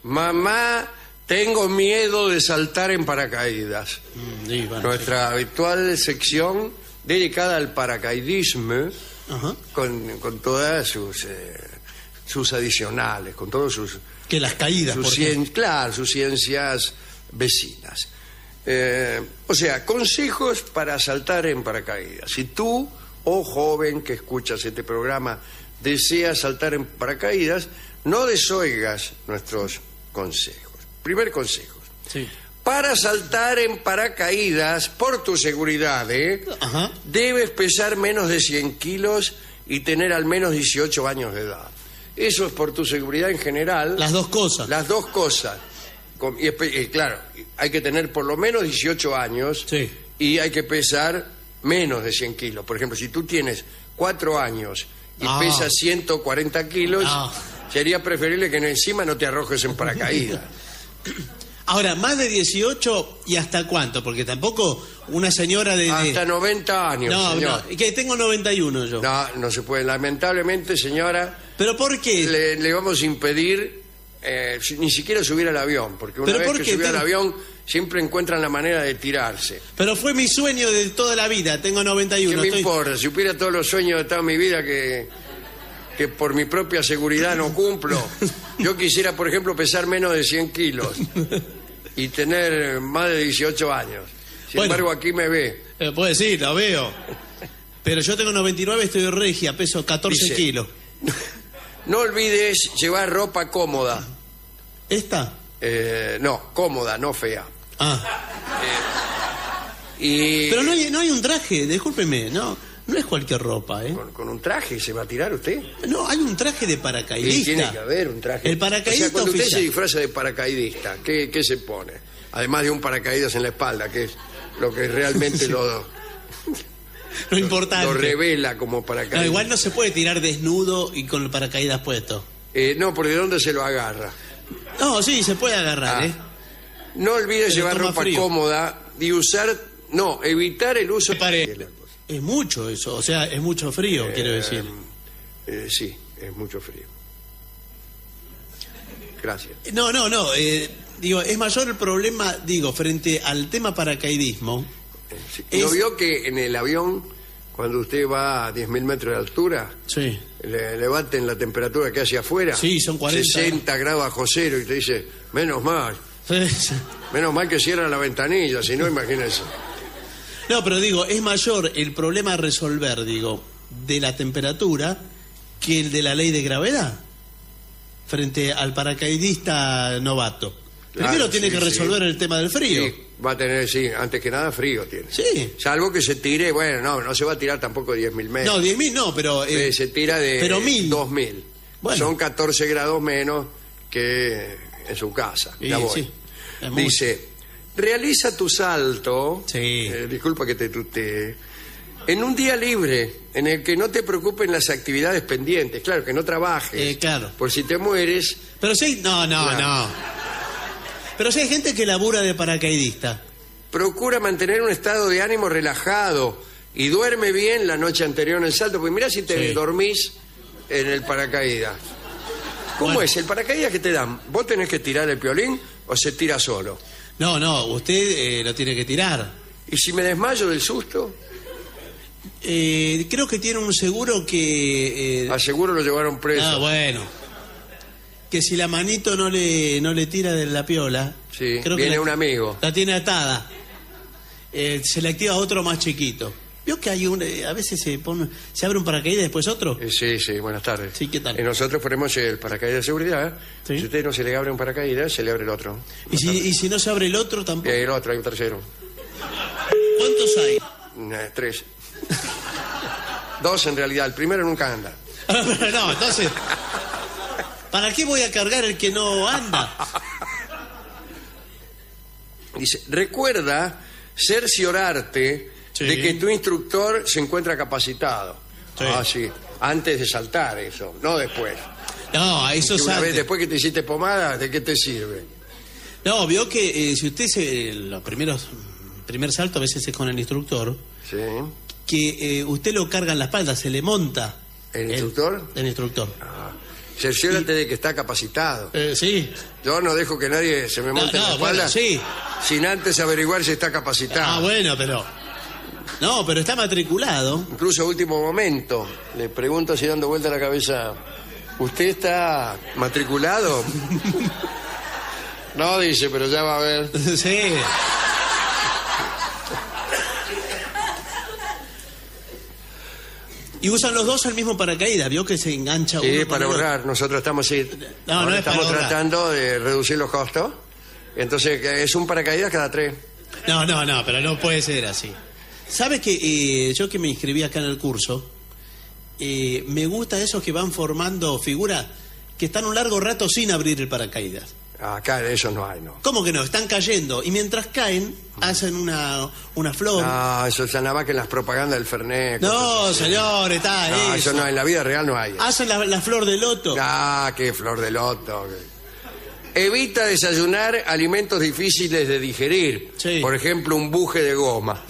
Mamá, tengo miedo de saltar en paracaídas. Sí, bueno, Nuestra habitual sección dedicada al paracaidismo, Ajá. con todas sus adicionales, con todos sus... Que las caídas, por ejemplo. Claro, sus ciencias vecinas. O sea, consejos para saltar en paracaídas. Si tú, joven que escuchas este programa, deseas saltar en paracaídas, no desoigas nuestros consejos. Primer consejo. Sí. Para saltar en paracaídas, por tu seguridad, Ajá. debes pesar menos de 100 kilos y tener al menos 18 años de edad. Eso es por tu seguridad en general. Las dos cosas. Las dos cosas. Claro, hay que tener por lo menos 18 años Sí. y hay que pesar menos de 100 kilos. Por ejemplo, si tú tienes 4 años y pesas 140 kilos, sería preferible que encima no te arrojes en paracaídas. Ahora, más de 18 y hasta cuánto, porque tampoco una señora de... Hasta 90 años, No, señor. no, que tengo 91 yo. No se puede. Lamentablemente, señora, ¿Pero por qué? le vamos a impedir ni siquiera subir al avión, porque una ¿Pero vez por que qué? subió al avión siempre encuentran la manera de tirarse. Pero fue mi sueño de toda la vida, tengo 91. ¿Qué me importa? Si hubiera todos los sueños de toda mi vida que por mi propia seguridad no cumplo. Yo quisiera, por ejemplo, pesar menos de 100 kilos y tener más de 18 años. Sin embargo, aquí me ve. Puede decir, lo veo. Pero yo tengo 99, estoy regia, peso 14 Dice, kilos. No olvides llevar ropa cómoda. ¿Esta? No, cómoda, no fea. Y Pero no hay un traje, discúlpeme, no es cualquier ropa, ¿eh? con un traje se va a tirar usted. No, hay un traje de Y paracaidista. tiene que haber un traje. El paracaidista o sea, cuando usted oficial. se disfraza de paracaidista, ¿qué se pone? Además de un paracaídas en la espalda, que es lo que realmente lo importante. lo revela como paracaídas. No, igual no se puede tirar desnudo y con el paracaídas puesto. No, porque ¿de dónde se lo agarra? No, sí, se puede agarrar, ¿eh? No olvides Pero llevar toma ropa frío. cómoda y evitar el uso... Es mucho eso, o sea, es mucho frío, quiero decir. Sí, es mucho frío. Gracias. No, digo, es mayor el problema, frente al tema paracaidismo. Sí. ¿No vio que en el avión, cuando usted va a 10.000 metros de altura, Sí. le levanten la temperatura que hace afuera? Sí, son 40. 60 grados bajo cero y te dice, menos mal que cierra la ventanilla, si no, imagínese. No, pero es mayor el problema a resolver, de la temperatura que el de la ley de gravedad frente al paracaidista novato. Primero Claro, tiene sí, que resolver el tema del frío. Sí, va a tener, antes que nada frío tiene. Sí. Salvo que se tire, no se va a tirar tampoco 10.000 metros. No, 10.000 no, pero... se tira de pero 1.000. 2.000. Bueno. Son 14 grados menos que en su casa. Sí, Ya voy. sí, es mucho. Dice, realiza tu salto, Sí. disculpa que te tutee, en un día libre, en el que no te preocupen las actividades pendientes. Claro, que no trabajes. Claro. Por si te mueres. Pero sí, no. Pero sí hay gente que labura de paracaidista. Procura mantener un estado de ánimo relajado y duerme bien la noche anterior en el salto, porque mirá si te Sí. dormís en el paracaídas. ¿Cómo Bueno. es? ¿El paracaídas que te dan? ¿Vos tenés que tirar el piolín o se tira solo? No, usted lo tiene que tirar. ¿Y si me desmayo del susto? Creo que tiene un seguro que... Al seguro lo llevaron preso. bueno. Que si la manito no le tira de la piola... Sí, creo que viene un amigo. La tiene atada. Se le activa otro más chiquito. ¿Vio que hay a veces se abre un paracaídas y después otro? Sí, buenas tardes. Sí, ¿qué tal? Nosotros ponemos el paracaídas de seguridad. Sí. Si a usted no se le abre un paracaídas, se le abre el otro. ¿Y si no se abre el otro tampoco? Y el otro, hay un tercero. ¿Cuántos hay? 3. 2 en realidad, el primero nunca anda. No, entonces... ¿Para qué voy a cargar el que no anda? Dice, recuerda cerciorarte Sí. de que tu instructor se encuentra capacitado. Sí. Sí. Antes de saltar eso, no después. No, eso Que una sabe. vez después que te hiciste pomada, ¿de qué te sirve? No, vio que si usted primer salto a veces es con el instructor, Sí. que usted lo carga en la espalda, se le monta. ¿El instructor? El instructor. cerciórate de que está capacitado. Sí. Yo no dejo que nadie se me monte en la espalda bueno, sí. sin antes averiguar si está capacitado. Ah, bueno, pero... No, pero está matriculado. Incluso a último momento, le pregunto así dando vuelta la cabeza, ¿usted está matriculado? No, dice, pero ya va a ver. Sí. Y usan los dos el mismo paracaídas, ¿vio que se engancha uno? Sí, con para el otro? ahorrar. Nosotros estamos, No, no es estamos para ahorrar. tratando de reducir los costos. Entonces, es un paracaídas cada 3. No, pero no puede ser así. ¿Sabes que yo que me inscribí acá en el curso, me gusta esos que van formando figuras que están un largo rato sin abrir el paracaídas? Acá de esos no hay, ¿no? ¿Cómo que no? Están cayendo y mientras caen hacen una flor. No, eso ya nada más que en las propagandas del Fernet. No, cosas así. señor, está No, eso. eso no, en la vida real no hay. Hacen la flor de loto. Ah, qué flor de loto. Evita desayunar alimentos difíciles de digerir. Sí. Por ejemplo, un buje de goma.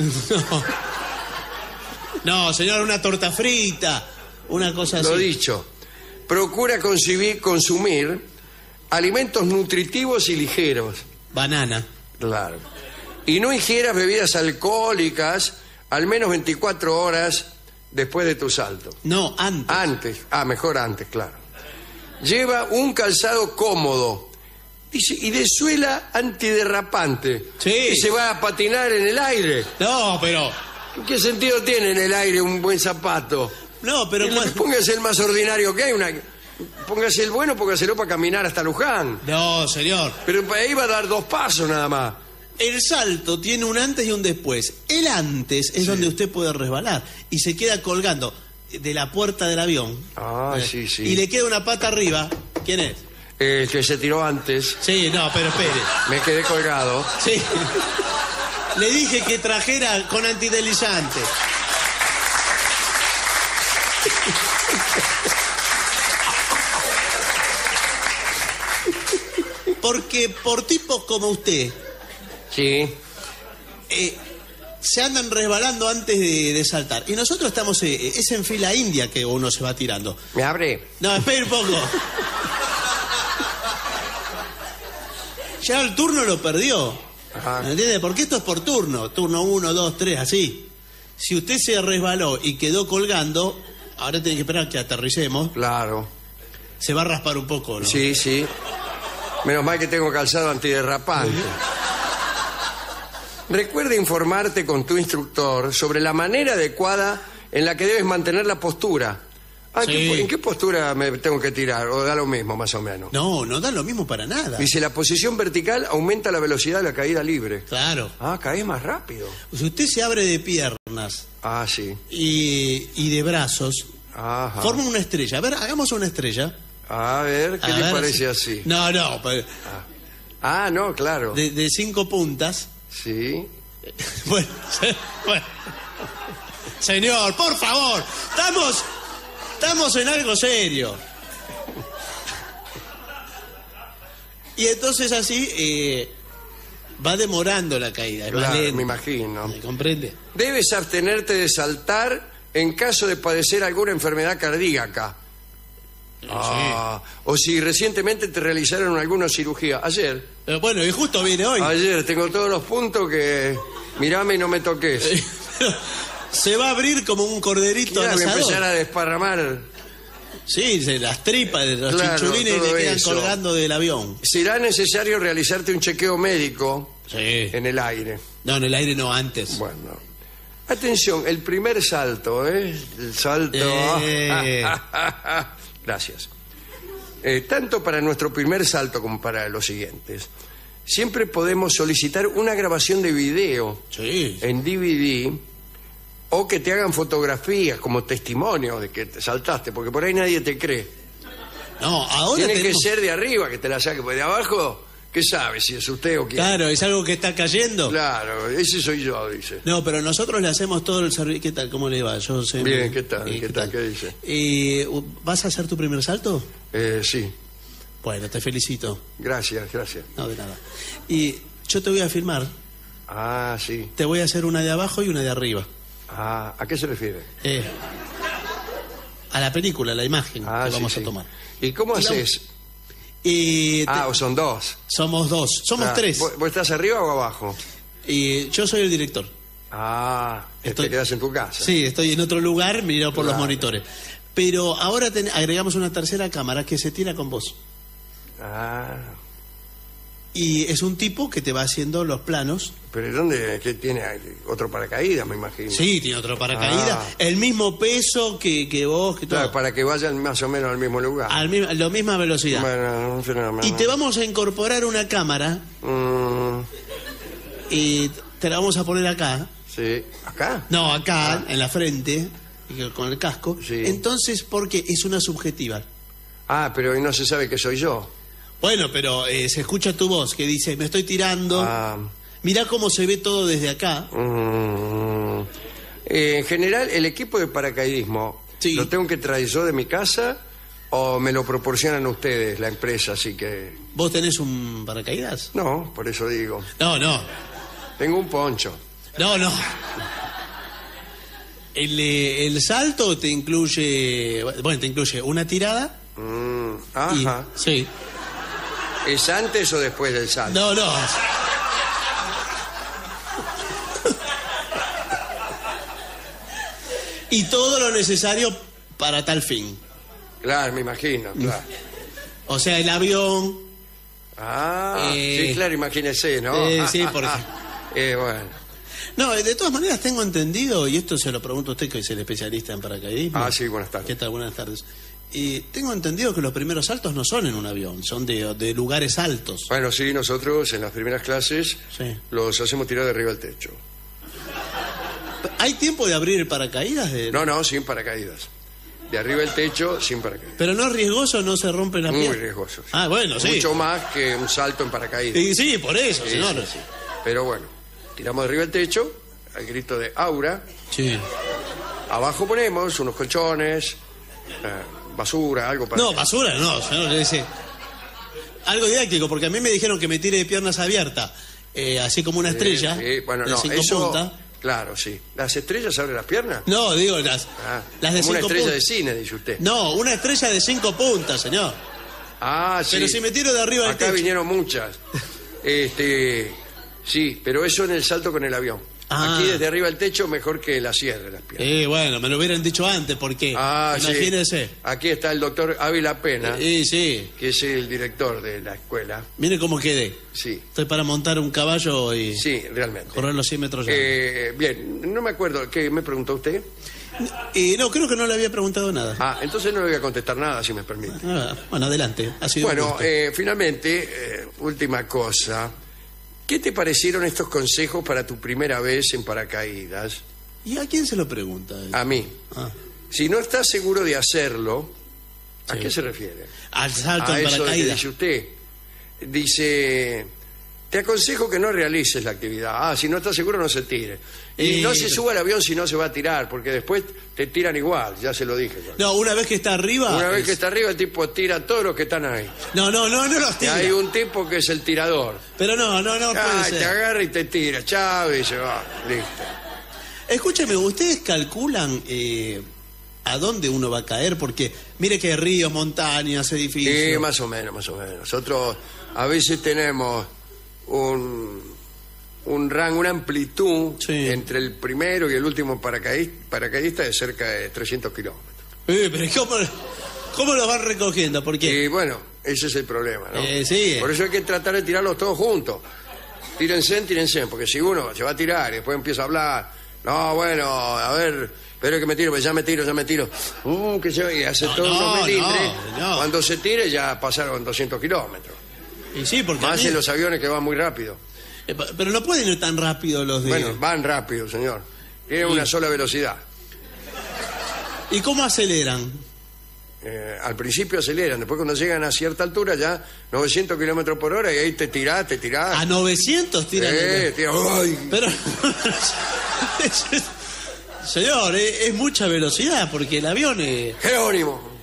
No, señor, una torta frita, una cosa así. Lo dicho. Procura consumir alimentos nutritivos y ligeros. Banana. Claro. Y no ingieras bebidas alcohólicas al menos 24 horas después de tu salto. No, antes. Antes. Ah, mejor antes, claro. Lleva un calzado cómodo. Dice, y de suela antiderrapante. Sí. Que se va a patinar en el aire. No, pero... ¿Qué sentido tiene en el aire un buen zapato? No, pero... Póngase el más ordinario que hay. Póngase el bueno, póngaselo para caminar hasta Luján. No, señor. Pero ahí va a dar 2 pasos nada más. El salto tiene un antes y un después. El antes es donde usted puede resbalar y se queda colgando de la puerta del avión. Ah, sí, sí. Y le queda una pata arriba. ¿Quién es? El que se tiró antes. Sí, no, pero espere. Me quedé colgado. Sí. Le dije que trajera con antideslizante. Porque por tipos como usted Sí. se andan resbalando antes de saltar. Y nosotros estamos... es en fila india que uno se va tirando. ¿Me abre? No, espere un poco. Ya el turno lo perdió. Ajá. ¿Me entiende? Porque esto es por turno. Turno 1, 2, 3, así. Si usted se resbaló y quedó colgando, ahora tiene que esperar que aterricemos. Claro. Se va a raspar un poco, ¿no? Sí, sí. Menos mal que tengo calzado antiderrapante. Recuerda informarte con tu instructor sobre la manera adecuada en la que debes mantener la postura. Ah, Sí. ¿en qué postura me tengo que tirar? ¿O da lo mismo, más o menos? No, no da lo mismo para nada. Dice, la posición vertical aumenta la velocidad de la caída libre. Claro. Ah, caes más rápido. Si usted se abre de piernas Ah, sí. y de brazos, Ajá. forma una estrella. A ver, hagamos una estrella. A ver, ¿qué A le ver parece si- así? No, no, pues, Ah, no, claro. de 5 puntas. Sí. Bueno, bueno. Señor, por favor, estamos en algo serio. Y entonces así va demorando la caída, es más Claro, lenta. me imagino. ¿Me comprende? Debes abstenerte de saltar en caso de padecer alguna enfermedad cardíaca. O si recientemente te realizaron alguna cirugía. Ayer. Bueno, y justo viene hoy. Ayer tengo todos los puntos que... Mirame y no me toques. Se va a abrir como un corderito Ya al voy a asador. empezar a desparramar. Sí, las tripas de los Claro, chinchulines todo le quedan eso. colgando del avión. Será necesario realizarte un chequeo médico Sí. en el aire. No, en el aire no, antes. Bueno. Atención, el primer salto, ¿eh? El salto... Gracias. Tanto para nuestro primer salto como para los siguientes, siempre podemos solicitar una grabación de video Sí. en DVD o que te hagan fotografías como testimonio de que te saltaste, porque por ahí nadie te cree. No, ahora Tiene tenemos... que ser de arriba que te la saque, porque de abajo, ¿qué sabe si es usted o quién? Claro, es algo que está cayendo. Claro, ese soy yo, dice. No, pero nosotros le hacemos todo el servicio. ¿Qué tal? ¿Cómo le va? Yo sé. Bien, ¿qué tal? ¿Qué tal? ¿Qué dice? ¿Vas a hacer tu primer salto? Sí, Bueno, te felicito. gracias. No, de nada. Y yo te voy a filmar. Ah, sí. Te voy a hacer una de abajo y una de arriba. Ah, ¿a qué se refiere? a la película, a la imagen que sí, vamos sí. a tomar. ¿Y cómo haces? O son dos. Somos dos, somos Ah, tres. ¿Vos estás arriba o abajo? Yo soy el director. Te quedas en tu casa. Sí, estoy en otro lugar, miro por los Claro. monitores. Pero ahora agregamos una tercera cámara que se tira con vos. Y es un tipo que te va haciendo los planos. ¿Pero dónde? ¿Qué tiene? Otro paracaídas, me imagino. Sí, tiene otro paracaídas. Ah. El mismo peso que vos, que todo. Claro, para que vayan más o menos al mismo lugar. La misma velocidad. Bueno, un fenómeno. Y te vamos a incorporar una cámara y te la vamos a poner acá. Sí. ¿Acá? No, acá, en la frente, con el casco. Sí. Entonces, porque es una subjetiva. Pero no se sabe que soy yo. Bueno, pero se escucha tu voz que dice, me estoy tirando. Mirá cómo se ve todo desde acá. En general, el equipo de paracaidismo, Sí. ¿lo tengo que traer yo de mi casa o me lo proporcionan ustedes, la empresa? Así que... ¿Vos tenés un paracaídas? No, por eso digo. No. Tengo un poncho. No. El salto te incluye... Bueno, te incluye una tirada. Ajá. Sí. ¿Es antes o después del salto? No. Y todo lo necesario para tal fin. Claro, me imagino, claro. O sea, el avión... Sí, claro, imagínese, ¿no? Sí, porque... Bueno. No, de todas maneras tengo entendido, y esto se lo pregunto a usted que es el especialista en paracaidismo. Sí, buenas tardes. ¿Qué tal? Buenas tardes. Tengo entendido que los primeros saltos no son en un avión, son de lugares altos. Bueno, sí, nosotros en las primeras clases Sí. los hacemos tirar de arriba del techo. ¿Hay tiempo de abrir el paracaídas? No, sin paracaídas. De arriba del techo, sin paracaídas. Pero no es riesgoso, no se rompe la Muy pierna. riesgoso. Sí. Bueno, sí. Mucho más que un salto en paracaídas. Sí, por eso, Sí, señor. sí. Pero bueno, tiramos de arriba del techo, al grito de Aura. Sí. Abajo ponemos unos colchones, basura, algo para... No, basura no, señor. Le dice. Algo didáctico, porque a mí me dijeron que me tire de piernas abiertas, así como una estrella. Bueno, de no, 5 eso... puntas. Claro, sí. ¿Las estrellas abren las piernas? No, digo, las de como una 5 estrella de puntas. cine, dice usted. No, una estrella de 5 puntas, señor. Sí. Pero si me tiro de arriba del Acá techo. vinieron muchas. Sí, pero eso en el salto con el avión. Aquí desde arriba del techo mejor que la cierre las piernas. Bueno, me lo hubieran dicho antes, porque imagínese. Sí. Aquí está el doctor Ávila Pena, Sí. que es el director de la escuela. Mire cómo quedé. Sí, Estoy para montar un caballo y sí, realmente. correr los 100 metros ya. Bien, no me acuerdo. ¿Qué me preguntó usted? No, creo que no le había preguntado nada. Entonces no le voy a contestar nada, si me permite. Bueno, adelante. Ha sido un Bueno, gusto. finalmente, última cosa. ¿Qué te parecieron estos consejos para tu primera vez en paracaídas? ¿Y a quién se lo pregunta? A mí. Si no estás seguro de hacerlo, ¿a Sí. qué se refiere? Al salto A en eso que paracaídas. dice usted. Dice, te aconsejo que no realices la actividad. Si no estás seguro, no se tire. Y no se suba al avión si no se va a tirar, porque después te tiran igual, ya se lo dije. No, una vez que está arriba... Una vez que está arriba, el tipo tira a todos los que están ahí. No los Y tira. hay un tipo que es el tirador. Pero no puede Te ser. agarra y te tira, chao, y se va. Listo. Escúcheme, ¿ustedes calculan a dónde uno va a caer? Porque mire que ríos, montañas, edificios... Sí, más o menos, más o menos. Nosotros a veces tenemos un rango, una amplitud entre el primero y el último paracaidista de cerca de 300 kilómetros. Pero ¿cómo los van recogiendo? Porque Y bueno, ese es el problema, ¿no? sí. Por eso hay que tratar de tirarlos todos juntos. Tírense, porque si uno se va a tirar y después empieza a hablar, no, bueno, a ver, espero que me tiro, pues ya me tiro. Que y hace todo unos melindres. no. Cuando se tire ya pasaron 200 kilómetros. Y sí, porque Más en los aviones que van muy rápido. pero no pueden ir tan rápido los de... Bueno, van rápido, señor. Tienen una sola velocidad. ¿Y cómo aceleran? Al principio aceleran, después cuando llegan a cierta altura ya 900 kilómetros por hora y ahí te tirás. ¿A 900 tiran? ¡Ay! Pero... Señor, es mucha velocidad porque el avión es... ¡Jerónimo!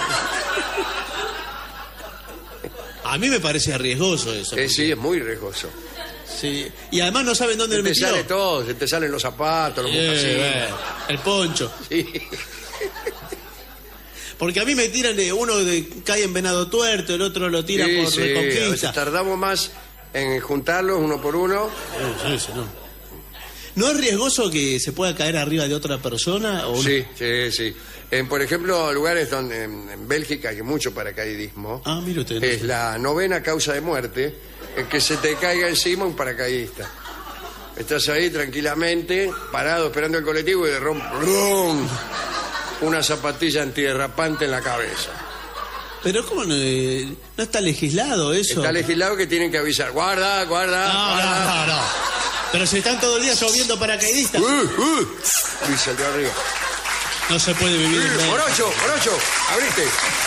A mí me parece riesgoso eso. Sí, es muy riesgoso. Sí. Y además no saben dónde Se me te sale todo, se te salen los zapatos, los mocasines. el poncho. Sí. Porque a mí me tiran cae en Venado Tuerto, el otro lo tira por a Reconquista. veces tardamos más en juntarlos uno por uno. Sí, no. ¿No es riesgoso que se pueda caer arriba de otra persona? ¿O Sí. Por ejemplo, lugares donde en Bélgica hay mucho paracaidismo. Ah, mire usted. Es la 9ª causa de muerte, es que se te caiga encima un paracaidista. Estás ahí tranquilamente, parado esperando el colectivo y de ¡rum! Una zapatilla antiderrapante en la cabeza. Pero ¿cómo no está legislado eso? Está legislado que tienen que avisar. Guarda. No. Pero si están todo el día lloviendo paracaidistas. Y salió arriba. No se puede vivir en Bélgica. Morocho, abriste.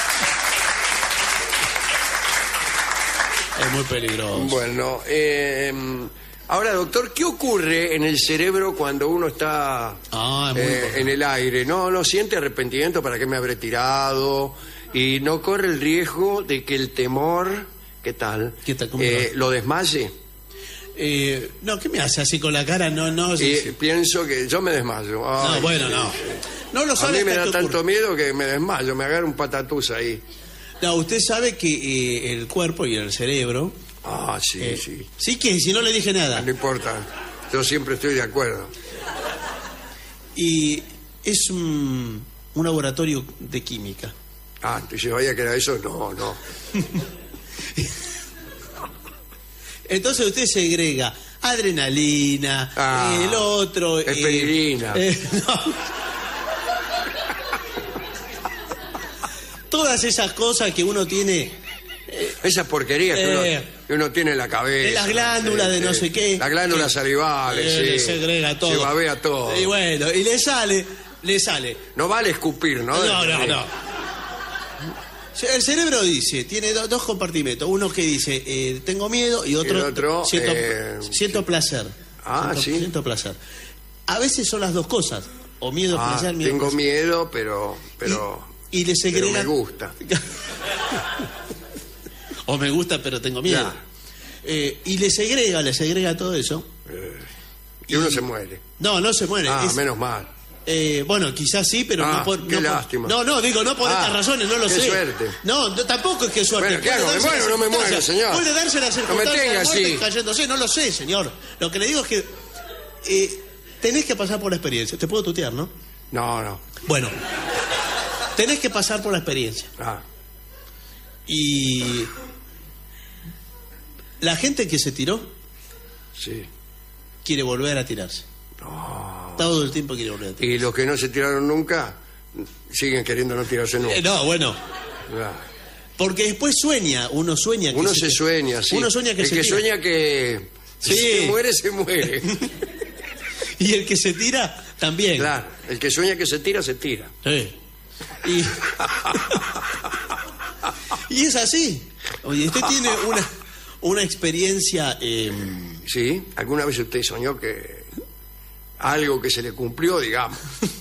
Es muy peligroso. Bueno, ahora, doctor, ¿qué ocurre en el cerebro cuando uno está en el aire? ¿No siente arrepentimiento para qué me habré tirado? ¿Y no corre el riesgo de que el temor, ¿qué tal? ¿Cómo no? ¿Lo desmaye? No, ¿qué me hace así con la cara? No. Pienso que yo me desmayo. Ay, no. No lo a sabe. mí me da tanto miedo que me desmayo, me agarro un patatús ahí. No, usted sabe que el cuerpo y el cerebro... Sí. ¿Sí que si no le dije nada? No importa, yo siempre estoy de acuerdo. Y es un laboratorio de química. Entonces vaya que era eso, no. Entonces usted segrega adrenalina, el otro... Esperilina. Todas esas cosas que uno tiene... Esas porquerías que uno tiene en la cabeza. En las glándulas de no sé qué. Las glándulas salivales, le segrega todo. Se babea todo. Y bueno, y le sale. No vale escupir, ¿no? No. El cerebro dice, tiene dos compartimentos. Uno que dice, tengo miedo, y otro siento placer. Siento placer. A veces son las dos cosas. O miedo, placer, miedo. Tengo miedo, pero y le segrega... me gusta. O me gusta, pero tengo miedo. Y le segrega todo eso. Y uno se muere. No se muere. Menos mal. Bueno, quizás sí, pero no por... Qué lástima. No, digo, no por estas razones, no lo sé. Qué suerte. No, tampoco es que suerte. Bueno, ¿qué hago? ¿Me muero o no me muero, señor? Puede darse la circunstancia. No me tenga así. Cayéndose, no lo sé, señor. Lo que le digo es que tenés que pasar por la experiencia. Te puedo tutear, ¿no? No. Bueno, tenés que pasar por la experiencia. Y... la gente que se tiró quiere volver a tirarse. Todo el tiempo quiere volver a tirarse. Y los que no se tiraron nunca siguen queriendo no tirarse nunca. Porque después uno sueña que uno se sueña, sí. Uno sueña que el se que tira. sueña que se muere. Y el que se tira también. Claro, el que sueña que se tira, se tira. Sí. Y es así. Oye, usted tiene una experiencia... ¿Sí? ¿Alguna vez usted soñó que algo que se le cumplió, digamos?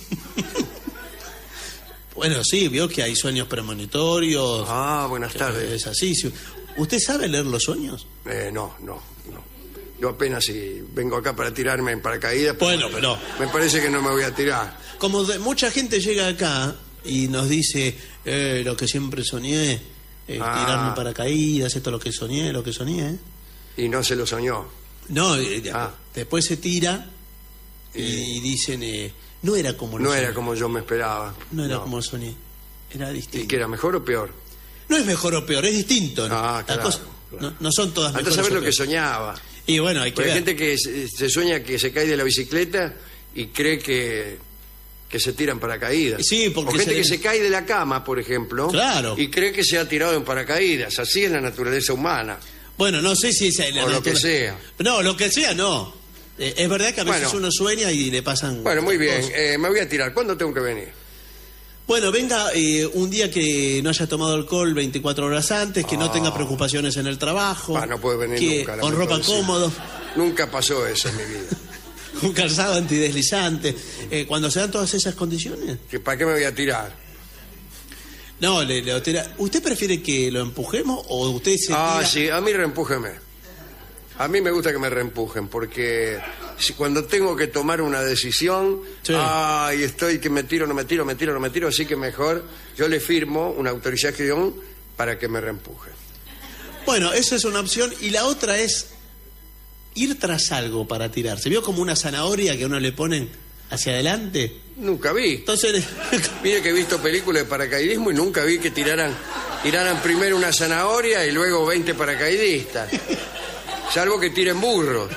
Bueno, sí, vio que hay sueños premonitorios. Buenas tardes. Es así. ¿Usted sabe leer los sueños? No. Yo apenas si vengo acá para tirarme en paracaídas. Bueno, pero... me parece que no me voy a tirar. Como mucha gente llega acá y nos dice, lo que siempre soñé, tirarme en paracaídas, esto es lo que soñé. Y no se lo soñó. No, después se tira y dicen, no era como no era como yo me esperaba. No era como soñé, era distinto. ¿Y qué era, mejor o peor? No es mejor o peor, es distinto, ¿no? Claro. No son todas mejores. Antes de saber lo que soñaba. Y bueno, hay que ver. Hay gente que se sueña que se cae de la bicicleta y cree que se tira en paracaídas. Sí, porque o gente que se cae de la cama, por ejemplo. Claro. Y cree que se ha tirado en paracaídas. Así es la naturaleza humana. Bueno, no sé si es lo que sea. No, lo que sea no. Es verdad que a veces uno sueña y le pasan... Bueno, muy bien. Me voy a tirar. ¿Cuándo tengo que venir? Bueno, venga un día que no haya tomado alcohol 24 horas antes, que no tenga preocupaciones en el trabajo. No puede venir nunca. Con ropa cómoda. Nunca pasó eso en mi vida. Un calzado antideslizante. Cuando se dan todas esas condiciones... ¿Para qué me voy a tirar? No, ¿usted prefiere que lo empujemos o usted se tira? Sí, a mí reempújeme. A mí me gusta que me reempujen, porque cuando tengo que tomar una decisión, Sí. ay, estoy que me tiro, no me tiro, así que mejor yo le firmo una autorización para que me reempuje. Bueno, esa es una opción. Y la otra es ir tras algo para tirarse. ¿Vio como una zanahoria que a uno le ponen hacia adelante? Nunca vi. Entonces, Mire que he visto películas de paracaidismo y nunca vi que tiraran primero una zanahoria y luego 20 paracaidistas. Salvo que tiren burros.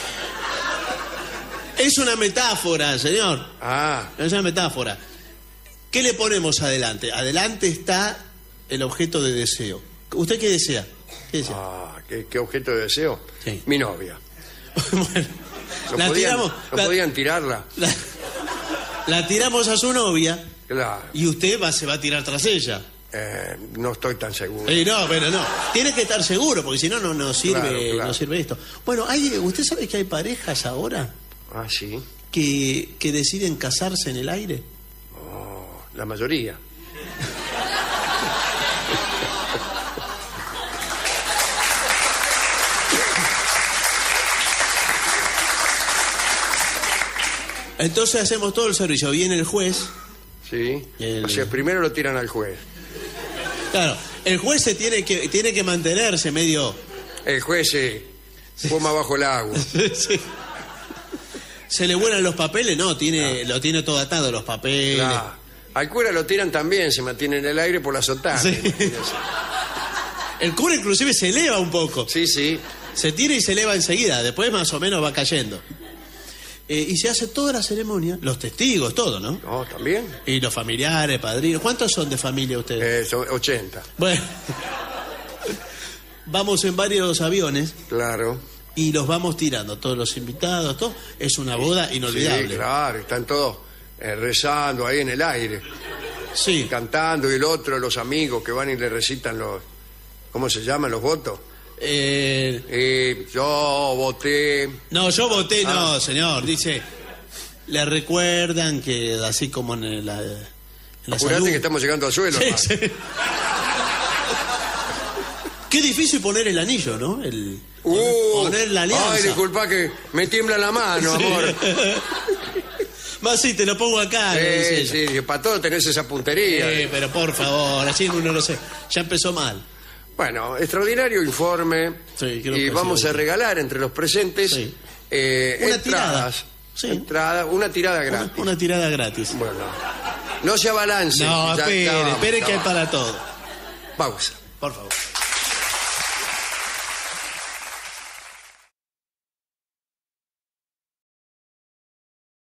es una metáfora, señor. Ah, Es una metáfora. ¿Qué le ponemos adelante? Adelante está el objeto de deseo. ¿Usted qué desea? ¿Qué desea? ¿qué objeto de deseo? Sí. Mi novia. Bueno, ¿No la podían, tiramos, no podían tirarla? la tiramos a su novia Claro. y usted se va a tirar tras ella. No estoy tan seguro. No, pero no. Tiene que estar seguro, porque si no, no sirve, Claro. no sirve esto. Bueno, ¿usted sabe que hay parejas ahora Ah, sí. que deciden casarse en el aire? La mayoría. Entonces hacemos todo el servicio. Viene el juez. Sí. El- O sea, primero lo tiran al juez. Claro, el juez tiene que mantenerse medio... El juez se fuma bajo el agua. Sí. ¿Se le vuelan los papeles? No, lo tiene todo atado, los papeles. Claro. Al cura lo tiran también, se mantiene en el aire por la sotana. Sí. Imagínese. El cura inclusive se eleva un poco. Sí, sí. Se tira y se eleva enseguida, después más o menos va cayendo. Y se hace toda la ceremonia, los testigos, todo, ¿no? No, también. Y los familiares, padrinos. ¿Cuántos son de familia ustedes? Son 80. Bueno, vamos en varios aviones Claro. y los vamos tirando, todos los invitados, todo. Es una boda inolvidable. Sí, claro. Están todos rezando ahí en el aire. Sí. Cantando y el otro, los amigos que van y le recitan los... ¿Cómo se llaman los votos? Yo voté... No, yo voté, no, señor. Dice, le recuerdan que así como en la Apurate salud... que estamos llegando al suelo. Sí, hermano. sí. Qué difícil poner el anillo, ¿no? Poner la alianza. Ay, disculpa que me tiembla la mano, amor. Más sí, te lo pongo acá. le dice Sí, ella. sí, para todo tenés esa puntería. Pero por favor, así uno no sé. Ya empezó mal. Bueno, extraordinario informe. Sí, creo y que vamos sí. a regalar entre los presentes Sí. Una entradas. tirada. Sí. Una tirada gratis. Una tirada gratis. Bueno, no se avalancen. No, ya espere vamos, que hay vamos. para todo. Pausa. Por favor.